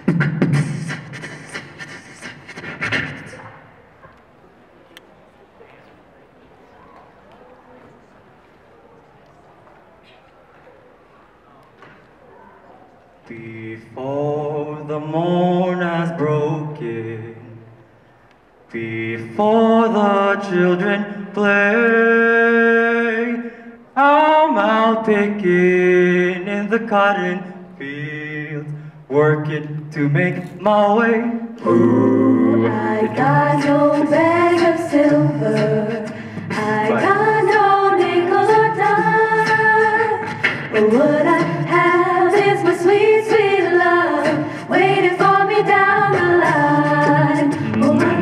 Before the morn has broken, before the children play, I'm out picking in the cotton fields, working to make my way. Ooh, I got no bag of silver, I got no nickel or dime, but what I have is my sweet, sweet love, waiting for me down the line. Oh, my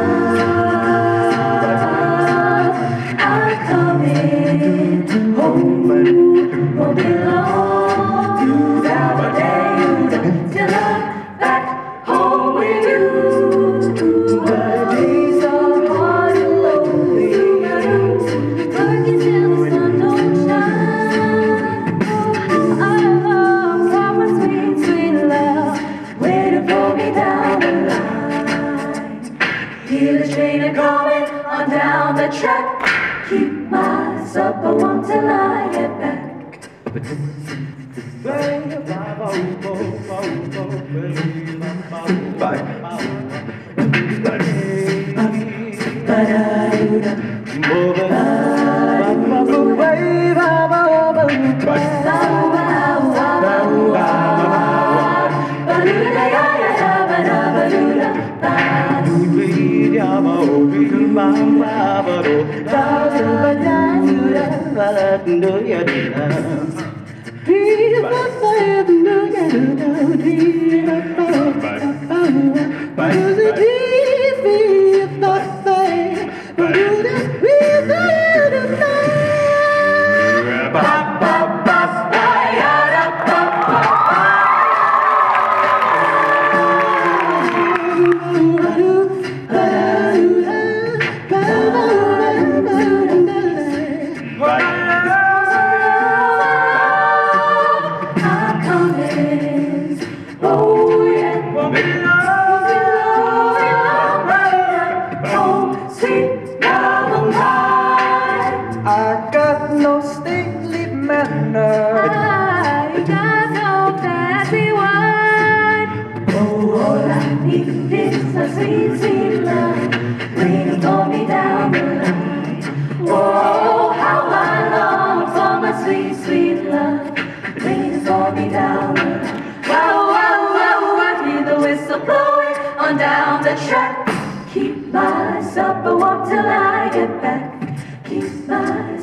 love, I'm coming home, won't be long, till I'm back home with you. The days are hard and lonely, working till the sun don't shine. I'm for my sweet, sweet love, waiting for me down the line. Hear the train a-coming on down the track, keep my supper warm till I get back. I got no stately manner, I got no fancy wine. Oh, all I need is a sweet, sweet love, waiting for me down the line. Oh, how I long for my sweet, sweet love, waiting for me down the line. Wow, wow, wow, I hear the whistle blowing on down the track. Keep my supper warm till I get back. Keep my